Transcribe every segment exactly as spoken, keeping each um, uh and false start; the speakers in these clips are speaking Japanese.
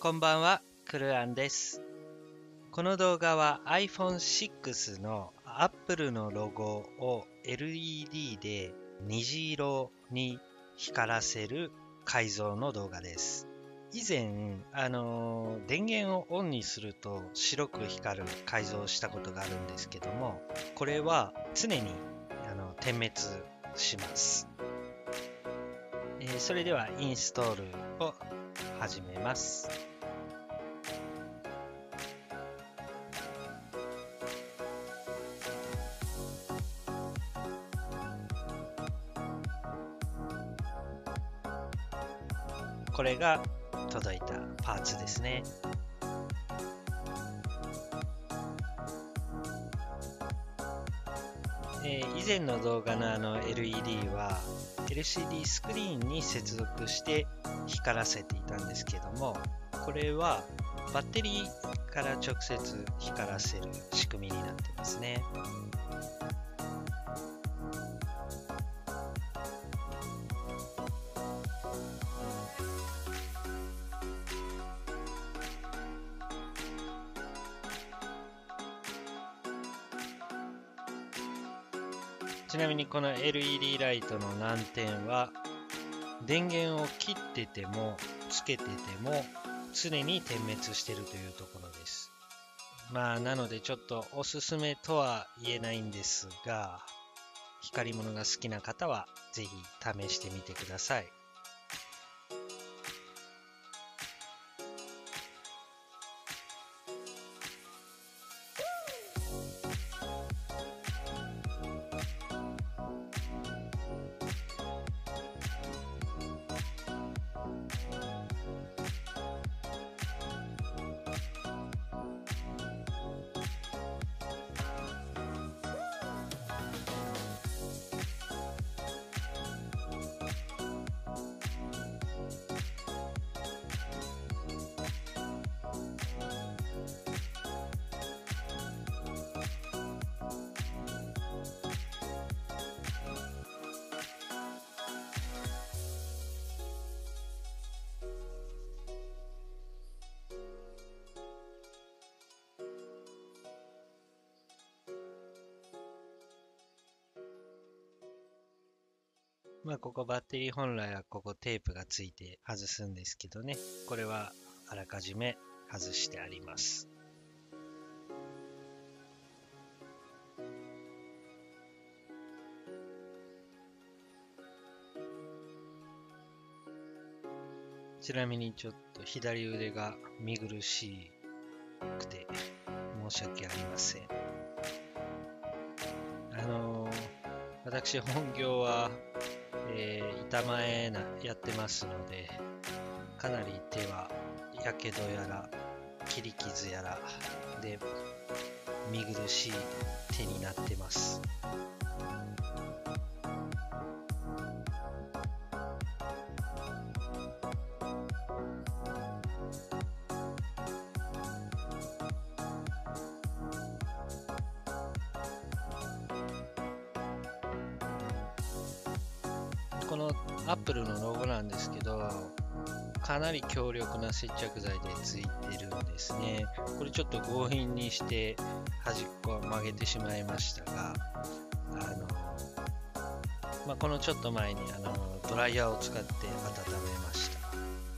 こんばんは、クルアンです。この動画は アイフォンシックス の Apple のロゴを エルイーディー で虹色に光らせる改造の動画です。以前、あの電源をオンにすると白く光る改造をしたことがあるんですけども、これは常にあの点滅します。えーそれではインストールを始めます。これが届いたパーツですね。えー以前の動画のあの エルイーディー は エルシーディー スクリーンに接続して光らせていたんですけども、これはバッテリーから直接光らせる仕組みになってますね。ちなみにこの エルイーディー ライトの難点は、電源を切っててもつけてても常に点滅しているというところです。まあなのでちょっとおすすめとは言えないんですが、光り物が好きな方はぜひ試してみてください。まあここバッテリー本来はここテープがついて外すんですけどね、これはあらかじめ外してあります。ちなみにちょっと左腕が見苦しくて申し訳ありません。あのー私本業は、えー板前なやってますので、かなり手はやけどやら切り傷やらで見苦しい手になってます。この Apple のロゴなんですけど、かなり強力な接着剤でついてるんですね。これちょっと強引にして端っこを曲げてしまいましたが、あの、まあ、このちょっと前にあのドライヤーを使って温めました。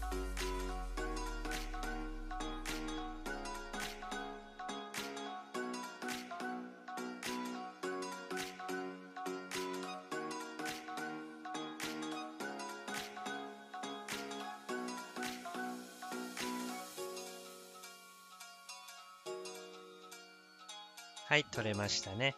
はい、取れましたね。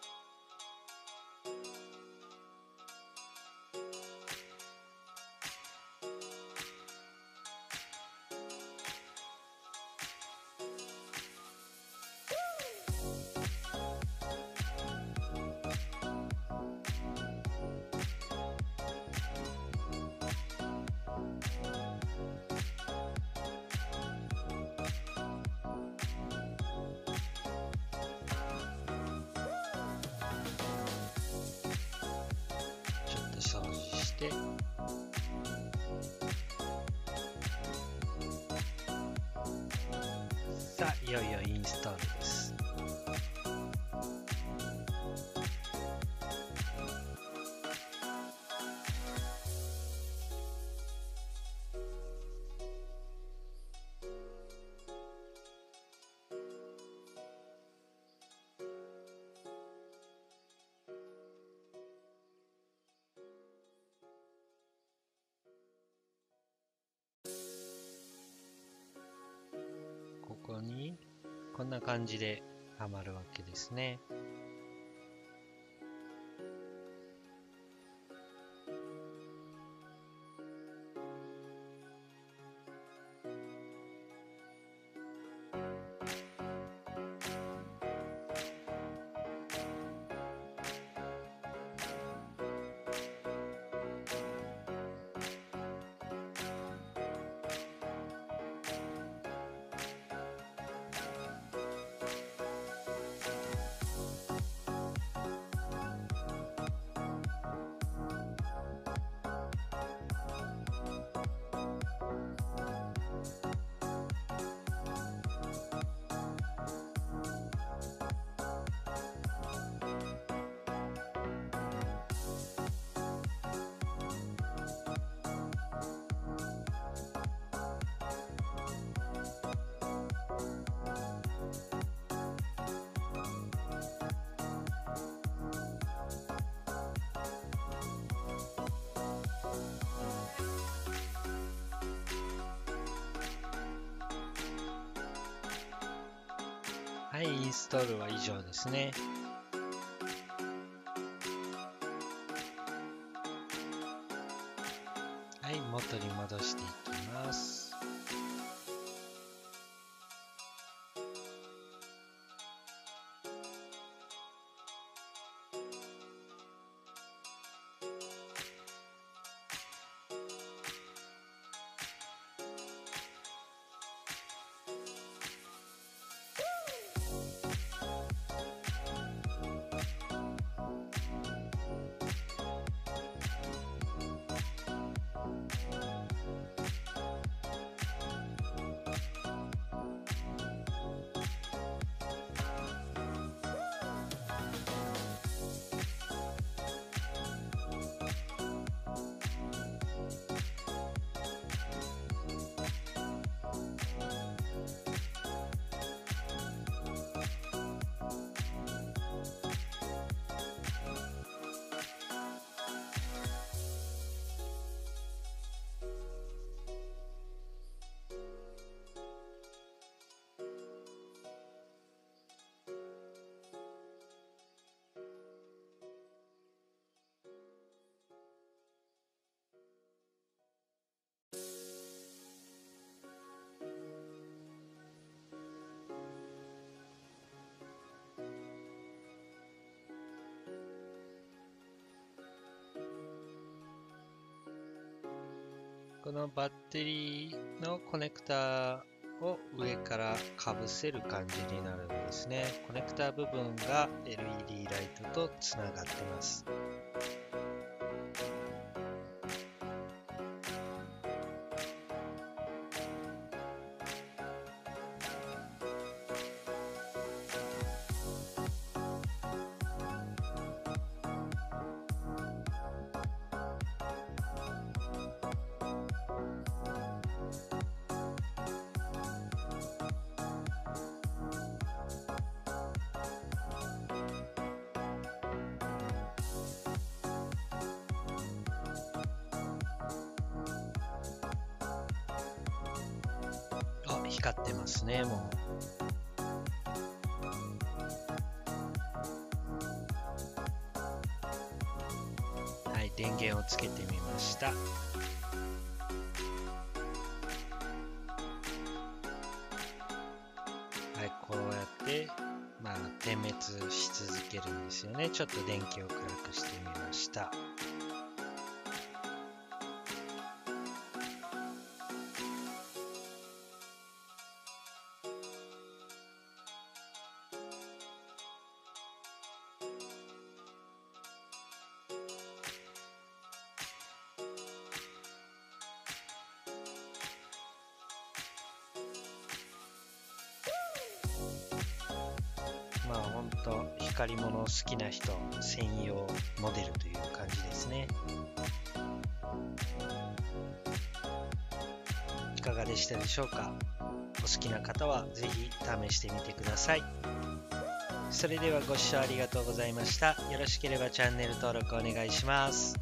た。いよいよインストールです。ここにこんな感じではまるわけですね。はい、インストールは以上ですね。はい、元に戻していきます。このバッテリーのコネクタを上からかぶせる感じになるんですね。コネクタ部分が エルイーディー ライトとつながってます。あ、光ってますね、もう。はい、電源をつけてみました。はい、こうやって、まあ、点滅し続けるんですよね。ちょっと電気を暗くしてみました。 と光り物好きな人専用モデルという感じですね。いかがでしたでしょうか。お好きな方はぜひ試してみてください。それではご視聴ありがとうございました。よろしければチャンネル登録お願いします。